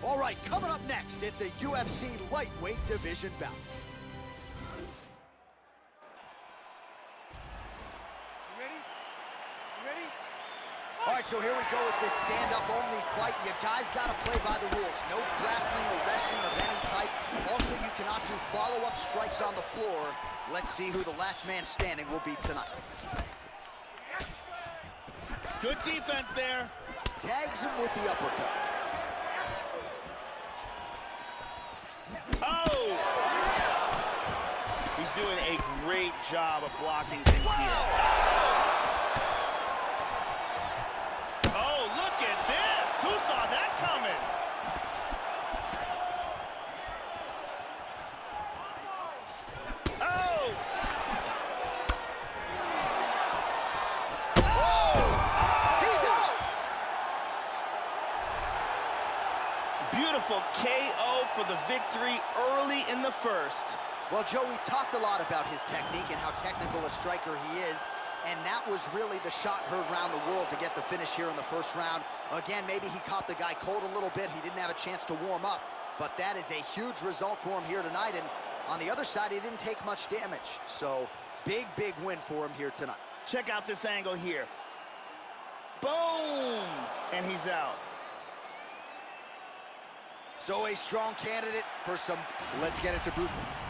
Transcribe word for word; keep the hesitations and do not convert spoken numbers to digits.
All right, coming up next, it's a U F C lightweight division bout. You ready? You ready? All right, so here we go with this stand-up only fight. You guys got to play by the rules. No grappling or wrestling of any type. Also, you cannot do follow-up strikes on the floor. Let's see who the last man standing will be tonight. Good defense there. Tags him with the uppercut. Oh! He's doing a great job of blocking things Wow. here. Oh, look at this! Who saw that coming? Oh! Oh! He's out! Beautiful K O for the victory early in the first. Well, Joe, we've talked a lot about his technique and how technical a striker he is, and that was really the shot heard around the world to get the finish here in the first round. Again, maybe he caught the guy cold a little bit. He didn't have a chance to warm up, but that is a huge result for him here tonight, and on the other side, he didn't take much damage. So, big, big win for him here tonight. Check out this angle here. Boom! And he's out. So, a strong candidate for some, let's get it to Bruce.